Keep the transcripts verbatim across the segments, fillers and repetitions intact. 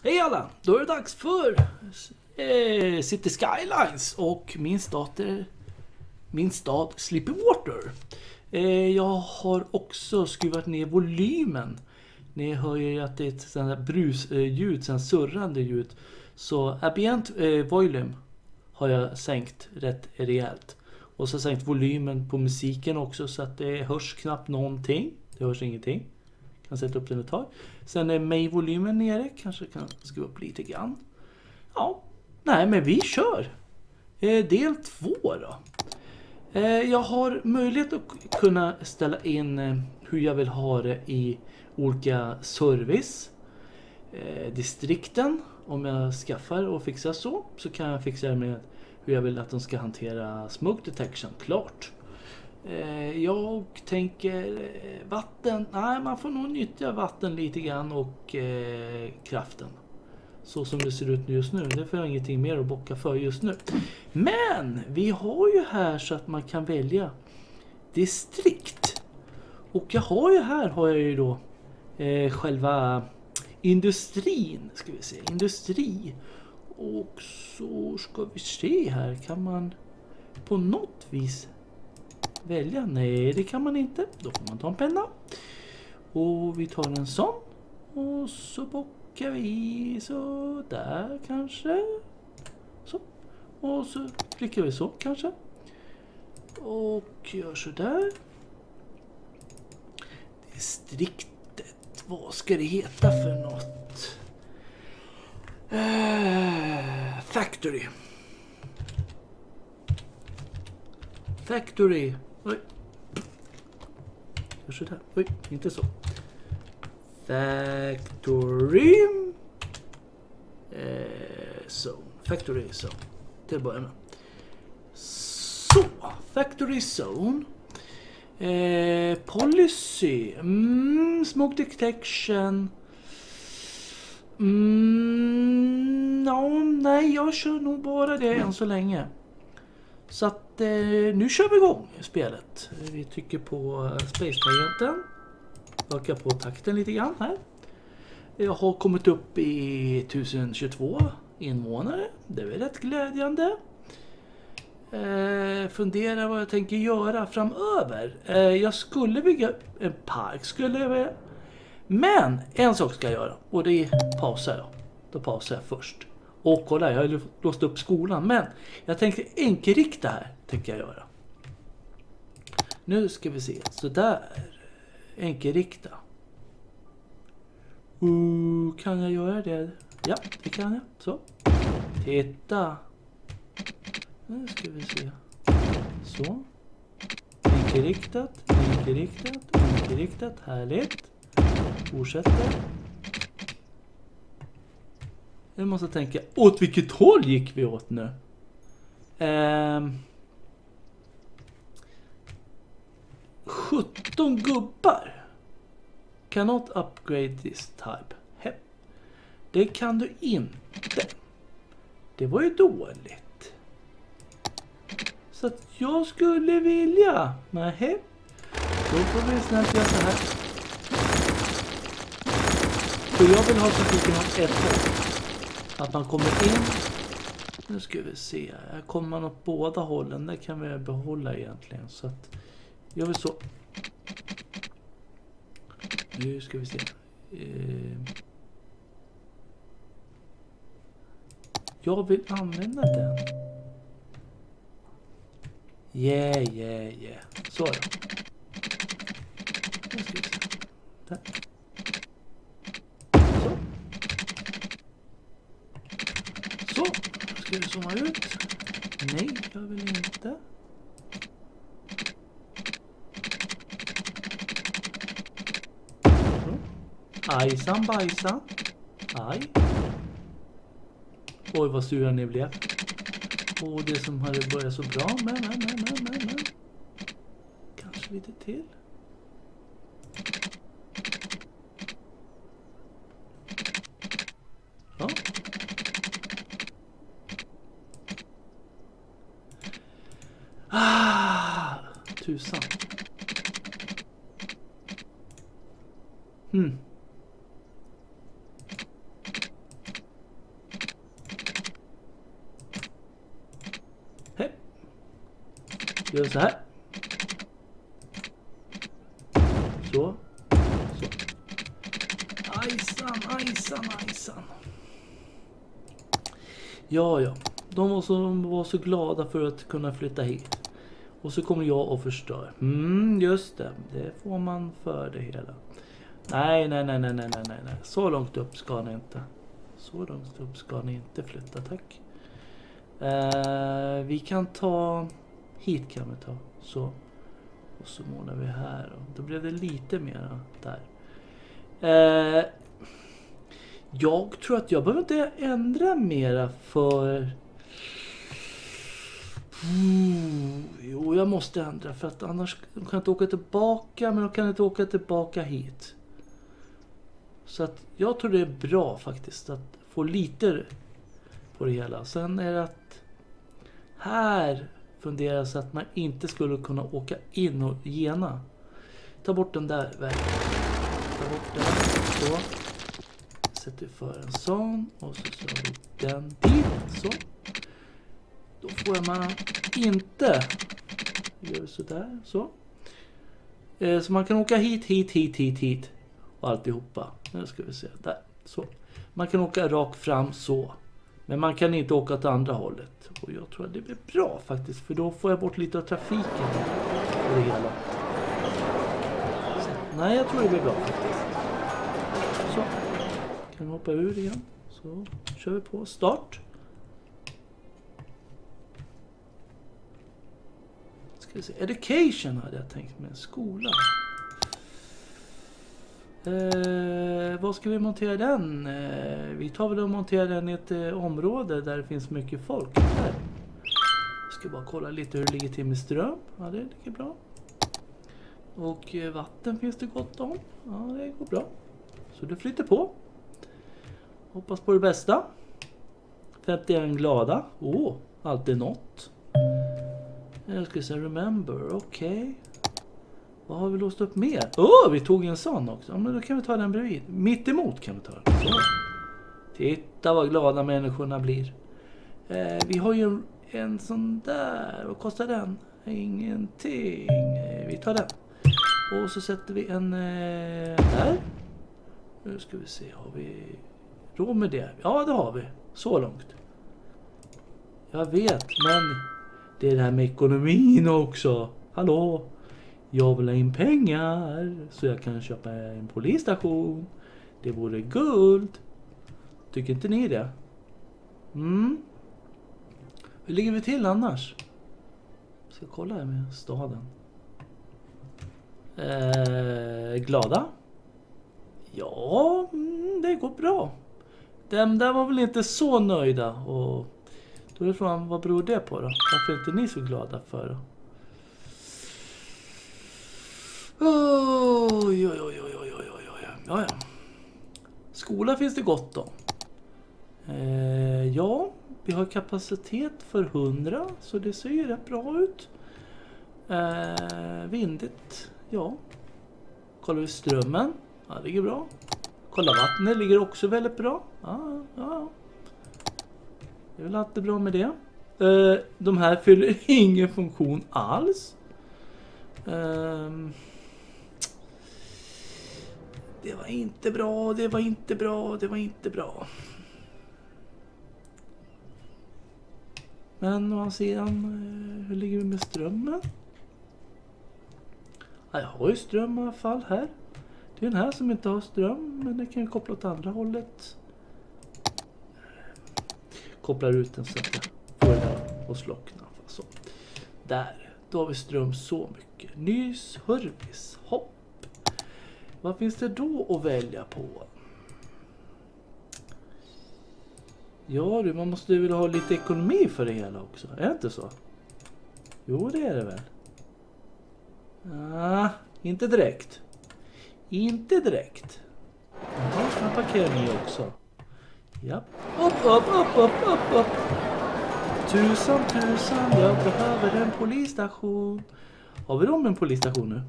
Hej alla! Då är det dags för eh, City Skylines och min stad, är, min stad Sleepywater. Eh, jag har också skruvat ner volymen. Ni hör ju att det är ett sånt här brusljud, sånt surrande ljud. Så ambient eh, volume har jag sänkt rätt rejält. Och så sänkt volymen på musiken också så att det hörs knappt någonting. Det hörs ingenting. Kan sätta upp den ett tag. Sen är mig-volymen nere. Kanske kan skruva upp lite grann. Ja, nej men vi kör. Eh, del två då. Eh, jag har möjlighet att kunna ställa in eh, hur jag vill ha det i olika service. Eh, distrikten. Om jag skaffar och fixar så. Så kan jag fixa det med hur jag vill att de ska hantera smoke detection. Klart. Jag tänker vatten, nej man får nog nyttja vatten lite grann och eh, kraften. Så som det ser ut just nu, det får jag ingenting mer att bocka för just nu. Men vi har ju här så att man kan välja distrikt. Och jag har ju här har jag ju då eh, själva industrin, ska vi se, industri. Och så ska vi se här, kan man på något vis välja? Nej, det kan man inte. Då får man ta en penna. Och vi tar en sån. Och så bockar vi så där kanske. Så. Och så klickar vi så kanske. Och gör så där. Distriktet. Vad ska det heta för något? Uh, factory. Factory. Oj. Gör så där. Oj, inte så. Factory. Eh, zone. Factory zone. Till att börja med. Så. Factory zone. Eh, policy. Mm, smoke detection. Mm, no, nej, jag kör nog bara det än så länge. Så att eh, nu kör vi igång spelet. Vi trycker på space-tangenten. Ökar på takten lite grann här. Jag har kommit upp i tusen tjugotvå invånare. Det är väl rätt glädjande. Eh, fundera vad jag tänker göra framöver. Eh, jag skulle bygga en park. Skulle jag vilja. Men en sak ska jag göra. Och det pausar jag. Då pausar jag först. Och kolla, jag har låst upp skolan. Men jag tänkte enkelrikta här. Tänker jag göra. Nu ska vi se. Så där. Enkelrikta. Uh, kan jag göra det? Ja, det kan jag. Så. Titta. Nu ska vi se. Så. Enkelriktat. Enkelriktat. Enkelriktat. Härligt. Fortsätter. Jag måste tänka, åt vilket håll gick vi åt nu? Um, sjutton gubbar. Cannot upgrade this type. He. Det kan du inte. Det var ju dåligt. Så att jag skulle vilja. Nej. Då får vi snällt göra så här. För jag vill ha trafiken åt ett håll. Att man kommer in. Nu ska vi se. Kommer man åt båda hållen. Det kan vi behålla egentligen. Så att jag vill så. Nu ska vi se. Eh, jag vill använda den. Yeah, yeah, yeah. Så då. Nu ska vi se. Där. Så. Så. Ska vi zooma ut? Nej, jag vill inte. Ajsan bajsan. Aj. Oj, vad sura ni blev. Och det som hade börjat så bra. Men, men, men, men, men, men. Kanske lite till. Ja. Ah, tusan. Hmm. Gör så här. Så. Så. Ajsan, ajsan, ajsan. Ja, ja. De var, så, de var så glada för att kunna flytta hit. Och så kommer jag och förstör. Mm, just det. Det får man för det hela. Nej, nej, nej, nej, nej, nej, nej. Så långt upp ska ni inte. Så långt upp ska ni inte flytta, tack. Uh, vi kan ta... Hit kan vi ta. Så. Och så målar vi här. Då blev det lite mer där. Uh, jag tror att jag behöver inte ändra mera för... Mm, jo, jag måste ändra för att annars kan jag inte åka tillbaka, men jag kan inte åka tillbaka hit. Så att jag tror det är bra faktiskt att få lite på det hela. Sen är det att här funderar så att man inte skulle kunna åka in och gena. Ta bort den där vägen. Ta bort den. Så. Sätter för en sån och så kör vi den dit. Så. Då får man inte. Gör vi sådär. Så. Eh, så man kan åka hit, hit, hit, hit, hit. Och alltihopa. Nu ska vi se. Där. Så. Man kan åka rakt fram så. Men man kan inte åka åt andra hållet. Och jag tror att det blir bra faktiskt. För då får jag bort lite av trafiken. På det hela. Så. Nej, jag tror det blir bra faktiskt. Så. Kan vi hoppa ur igen. Så kör vi på. Start. Education hade jag tänkt med. Skola. Eh, vad ska vi montera den? Eh, vi tar väl och monterar den i ett eh, område där det finns mycket folk. Här. Jag ska bara kolla lite hur det ligger till med ström. Ja, det ligger bra. Och eh, vatten finns det gott om. Ja, det går bra. Så det flyter på. Hoppas på det bästa. femtioen glada. Åh, oh, alltid något. Jag ska säga remember, okej. Okay. Vad har vi låst upp mer? Åh, oh, vi tog en sån också. Ja, men då kan vi ta den bredvid. Mitt emot kan vi ta den. Så. Titta vad glada människorna blir. Eh, vi har ju en, en sån där. Vad kostar den? Ingenting. Eh, vi tar den. Och så sätter vi en eh, där. Nu ska vi se, har vi råd med det? Ja, det har vi. Så långt. Jag vet, men... Det är det här med ekonomin också. Hallå? Jag vill ha in pengar så jag kan köpa en polisstation. Det vore guld. Tycker inte ni det? Mm. Hur ligger vi till annars? Jag ska kolla här med staden. Eh, glada? Ja, mm, det går bra. De där var väl inte så nöjda och... Då är frågan, vad beror det på då? Varför är inte ni så glada för då? Oj, oj, oj, oj, oj, oj, oj. Ja, ja. Skola finns det gott om. Eh, ja, vi har kapacitet för hundra, så det ser ju rätt bra ut. Eh, vindigt, ja. Kollar vi strömmen. Ja, det ligger bra. Kolla vattnet, ligger också väldigt bra. Ja, ja. Det är väl alltid bra med det. Uh, de här fyller ingen funktion alls. Uh, det var inte bra, det var inte bra, det var inte bra. Men å andra sidan, uh, hur ligger vi med strömmen? Ja, jag har ju ström i alla fall här. Det är den här som inte har ström, men det kan ju koppla åt andra hållet. Kopplar ut den så att jag får den och slockna. Så. Där, då har vi ström så mycket. Ny service, hopp. Vad finns det då att välja på? Ja du, man måste väl ha lite ekonomi för det hela också. Är det inte så? Jo, det är det väl. Ah, inte direkt. Inte direkt. Jaha, här parkerar ni också. Ja. Upp, upp, upp, upp, upp, upp. Tusen, tusen, jag behöver en polisstation. Har vi dem en polisstation nu?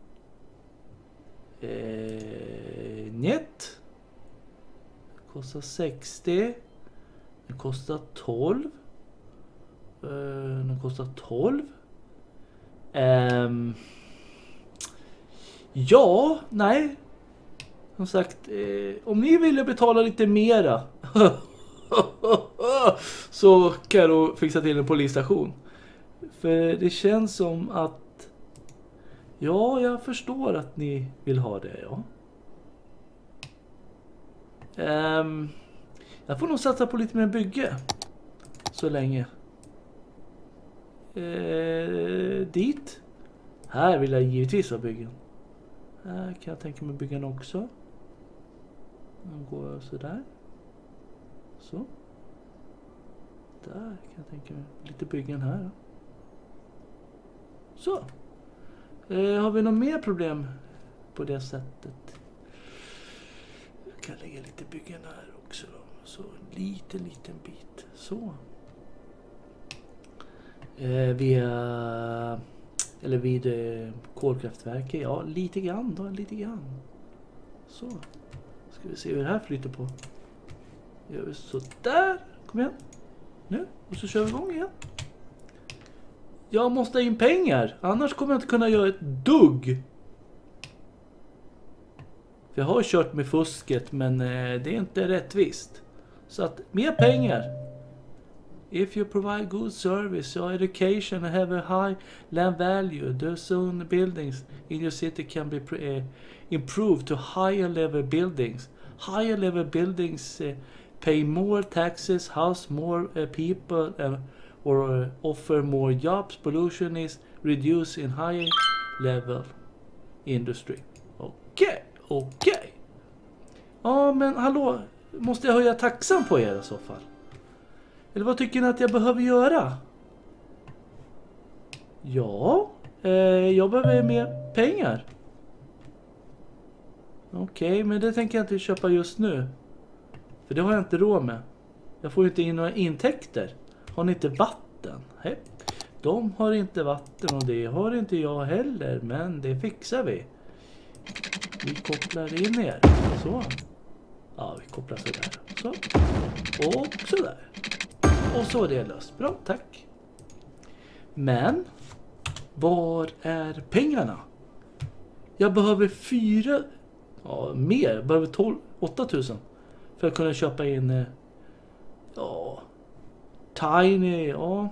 Eh, njet. Det kostar sextio. Det kostar tolv. Eh, det kostar tolv. Um, ja, nej. Som sagt, eh, om ni ville betala lite mera så kan jag då fixa till en polisstation. För det känns som att ja, jag förstår att ni vill ha det, ja. Um, jag får nog satsa på lite mer bygge så länge. Uh, dit. Här vill jag givetvis ha byggen. Här kan jag tänka mig byggen också. Nu går jag så där. Så. Där kan jag tänka mig lite byggen här. Så. Eh, har vi något mer problem på det sättet? Jag kan lägga lite byggen här också då. Så lite liten bit. Så. Eh, via eller vid eh, kolkraftverket. Ja, lite grann då, lite grann. Så. Ska vi se hur det här flyter på. Gör vi så där. Kom igen. Nu. Och så kör vi igång igen. Jag måste ha in pengar. Annars kommer jag inte kunna göra ett dugg. För jag har kört med fusket. Men eh, det är inte rättvist. Så att mer pengar. If you provide good service or education and have a high land value, the zone buildings in your city can be uh, improved to higher level buildings. Higher level buildings uh, pay more taxes, house more uh, people, uh, or uh, offer more jobs. Pollution is reduced in higher level industry. Okej, okay, okej. Okay. Ja, men hallå, måste jag höja taxan på er i så fall? Eller vad tycker ni att jag behöver göra? Ja, eh, jag behöver mer pengar. Okej, okay, men det tänker jag inte köpa just nu. För det har jag inte råd med. Jag får ju inte in några intäkter. Har ni inte vatten? Hej. De har inte vatten och det har inte jag heller. Men det fixar vi. Vi kopplar in er. Så. Ja, vi kopplar så där. Så. Och så där. Och så är det löst. Bra, tack. Men var är pengarna? Jag behöver fyra, ja mer, jag behöver tolv, åtta tusen för att kunna köpa in, ja, Tiny, ja.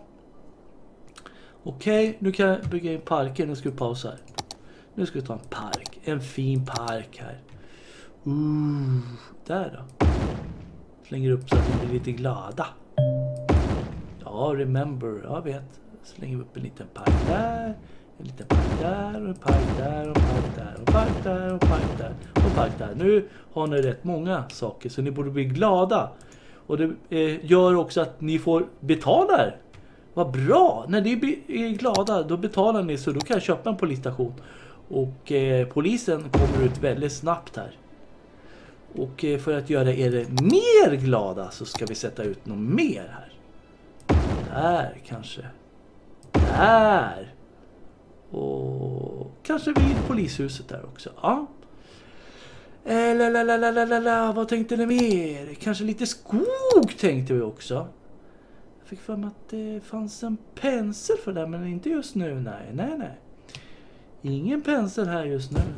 Okej, nu kan jag bygga in parken. Nu ska vi pausa här. Nu ska vi ta en park, en fin park här. Uh, där då. Slänger upp så att ni blir lite glada. Ja, remember, jag vet. Slänger upp en liten park där, en liten park där, och en park där, och en park där, och en park där, och en park där, och en park där. Nu har ni rätt många saker, så ni borde bli glada. Och det eh, gör också att ni får betala. Vad bra! När ni är glada, då betalar ni, så då kan jag köpa en polisstation. Och eh, polisen kommer ut väldigt snabbt här. Och eh, för att göra er mer glada så ska vi sätta ut något mer här. Där kanske. Där. Och kanske vid polishuset där också. Ja. Eh, la, la, la, la, la, la. Vad tänkte ni mer? Kanske lite skog tänkte vi också. Jag fick för mig att det fanns en pensel för det, men inte just nu. Nej, nej, nej. Ingen pensel här just nu.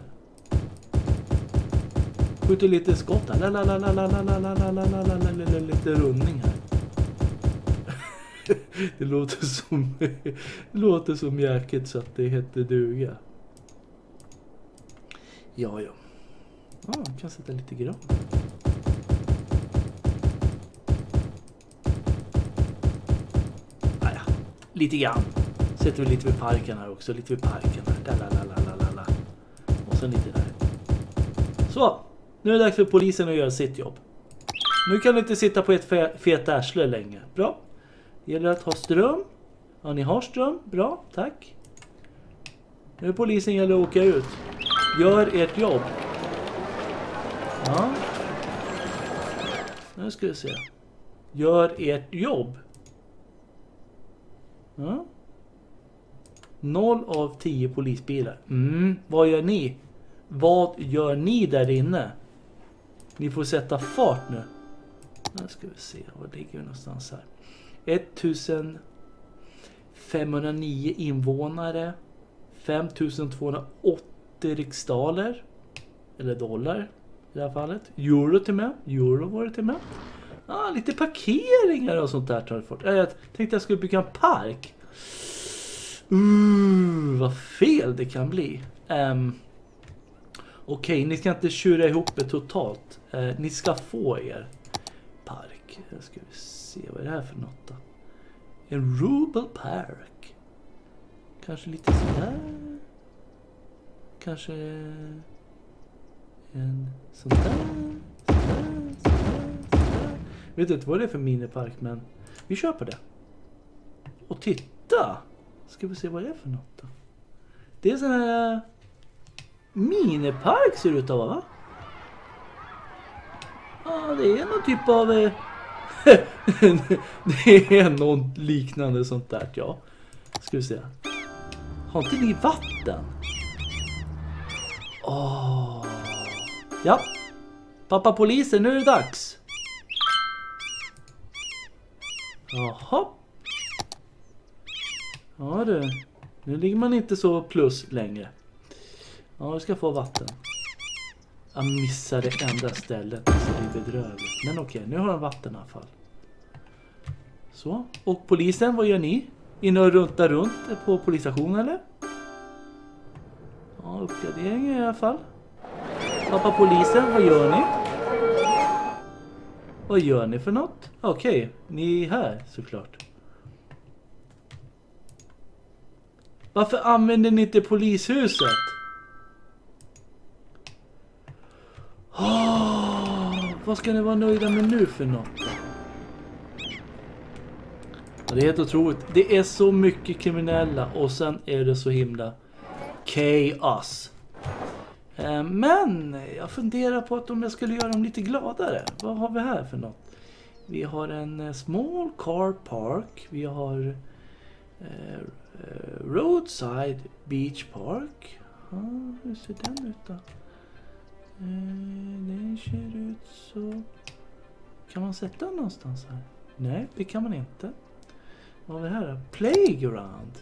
Skjuter lite skott här. La, la, la, la, la, la, la, la, la, la, la, la, la, lite rundning här. Det låter som det låter som jäket så att det heter duga. Ja, ja. Ja, jag kan sätta lite grann. Ah, ja. Lite grann. Sätter vi lite vid parken här också. Lite vid parken här. Där, la, la, la, la, la. Och så lite där. Så. Nu är det dags för polisen att göra sitt jobb. Nu kan ni inte sitta på ett fe- fet arsle länge. Bra. Det gäller att ha ström. Ja, ni har ström. Bra, tack. Nu är polisen gäller att åka ut. Gör ert jobb. Ja. Nu ska vi se. Gör ert jobb. Ja. Noll av tio polisbilar. Mm, vad gör ni? Vad gör ni där inne? Ni får sätta fart nu. Nu ska vi se. Var ligger vi någonstans här? ettusen femhundranio invånare. fem tusen tvåhundraåttio riksdaler. Eller dollar i det här fallet. Euro till med. Euro var det till med. Ah, lite parkeringar och sånt där har jag fått. Jag tänkte jag skulle bygga en park. Uh, vad fel det kan bli. Um, Okej, okay, ni ska inte tjura ihop det totalt. Uh, ni ska få er park. Jag ska se vad är det här för något då. En Rubel Park. Kanske lite sådär. Kanske en sån där. Sådär, sådär, sådär. Vet inte vad det är för minipark, men vi kör på det. Och titta. Ska vi se vad det är för något då. Det är sån här minipark ser det ut att vara, va? Ja, det är någon typ av eh, det är något liknande sånt där, ja. Ska vi se. Har inte ni vatten? Åh. Ja. Pappa polisen, nu är det dags. Jaha. Ja du. Nu ligger man inte så plus längre. Ja, vi ska få vatten. Jag missade det enda stället så det är bedrövligt. Men okej, nu har jag vatten i alla fall. Så. Och polisen, vad gör ni? Inne och runta runt på polisstationen eller? Ja, uppgradering i alla fall. Pappa polisen, vad gör ni? Vad gör ni för något? Okej, ni är här såklart. Varför använder ni inte polishuset? Oh, vad ska ni vara nöjda med nu för något? Det är helt otroligt. Det är så mycket kriminella och sen är det så himla chaos. Men jag funderar på att om jag skulle göra dem lite gladare. Vad har vi här för något? Vi har en small car park. Vi har eh, roadside beach park. Ja, hur ser den ut då? Den ser ut så. Kan man sätta den någonstans här? Nej, det kan man inte. Vad har vi här då? Playground.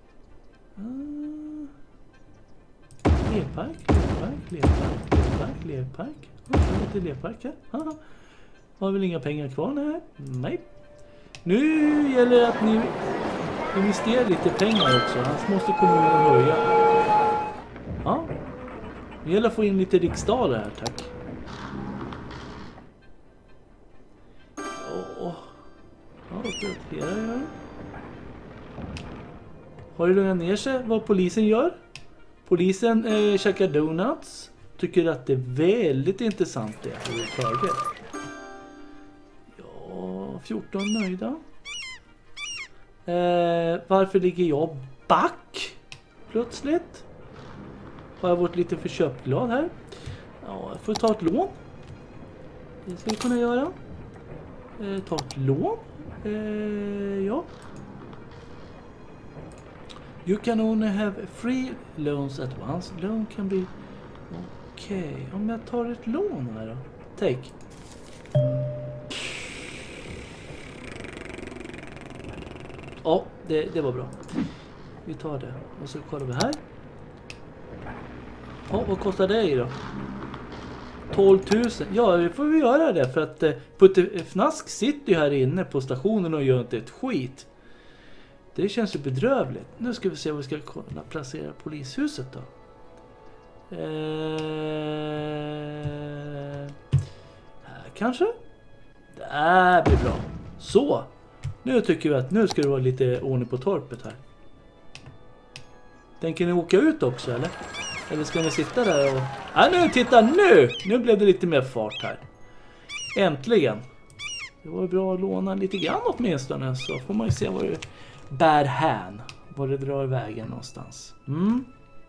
Ah. Lekpark, lekpark, lekpark, lekpark, lekpark. Ja, lite lekpark här. Ah. Har väl inga pengar kvar? Nej. Nej. Nu gäller det att ni investerar lite pengar också. Annars måste kommunen höja. Ja. Det gäller att få in lite riksdaler här, tack. Åh. Ja, uppdatera gör. Har du lugnat ner sig vad polisen gör? Polisen eh, käkar donuts. Tycker att det är väldigt intressant det överhuvudtaget. Ja, fjorton nöjda. Eh, varför ligger jag back? Plötsligt. Har jag varit lite för köpglad här. Ja, jag får ta ett lån. Det ska vi kunna göra. Eh, ta ett lån. Eh, ja. You can only have free loans at once. Loan can be... Okej, okay. Om jag tar ett lån här då. Take. Ja, det, det var bra. Vi tar det. Och så kollar vi här. Ja, vad kostar det då? tolv tusen. Ja, det får vi göra det. För att eh, Putte Fnask sitter ju här inne på stationen och gör inte ett skit. Det känns ju bedrövligt. Nu ska vi se om vi ska kunna placera polishuset då. Eh, här kanske? Det här blir bra. Så. Nu tycker vi att nu ska det vara lite ordning på torpet här. Tänker ni åka ut också eller? Eller ska ni sitta där och... Ja, nu, titta nu! Nu blev det lite mer fart här. Äntligen. Det var bra att låna lite grann åtminstone. Så får man ju se vad det bär hän. Vad det drar vägen någonstans. Mm.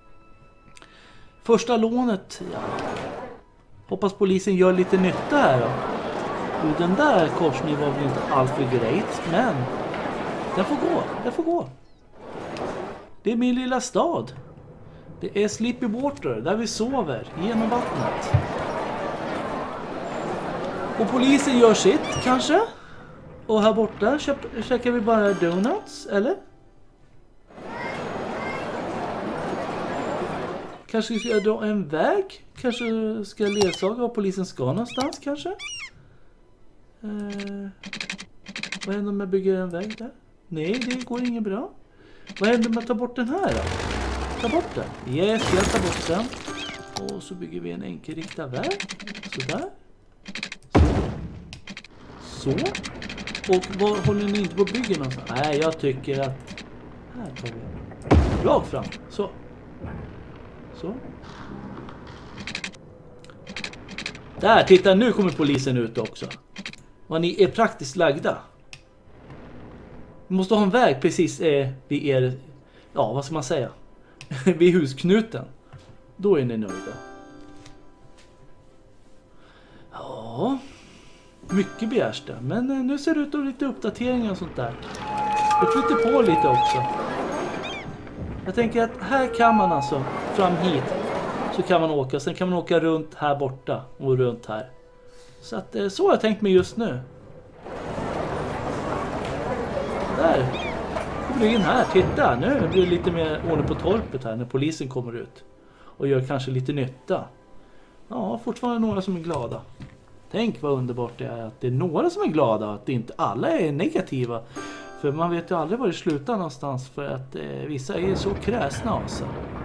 Första lånet, ja. Hoppas polisen gör lite nytta här då. Och den där korsningen var väl inte allt för grejt. Men den får gå, den får gå. Det är min lilla stad. Det är Sleepy Water, där vi sover genom vattnet. Och polisen gör sitt, kanske. Och här borta käkar vi bara donuts, eller? Kanske ska jag dra en väg? Kanske ska jag ledsaga vad polisen ska någonstans kanske? Eh, vad händer om jag bygger en väg där? Nej, det går inget bra. Vad händer med att ta bort den här då? Ta bort den. Yes, jag tar bort den. Och så bygger vi en enkelriktad väg. Sådär. Så. Så. Och vad håller ni inte på att bygga någonstans? Nej, jag tycker att... Här tar vi. Rakt fram. Så. Så. Där, titta, nu kommer polisen ut också. Vad ni är praktiskt lagda. Vi måste ha en väg precis eh, vid er... Ja, vad ska man säga? Vid husknuten. Då är ni nöjda. Ja... Mycket begärs det. Men eh, nu ser det ut att lite uppdateringar och sånt där. Jag flyttar på lite också. Jag tänker att här kan man alltså, fram hit, så kan man åka. Sen kan man åka runt här borta och runt här. Så att eh, så har jag tänkt mig just nu. Där. Kommer du in här. Titta, nu blir det lite mer ordning på torpet här när polisen kommer ut. Och gör kanske lite nytta. Ja, fortfarande några som är glada. Tänk vad underbart det är att det är några som är glada och att inte alla är negativa. För man vet ju aldrig var det slutar någonstans för att eh, vissa är så kräsna av sig.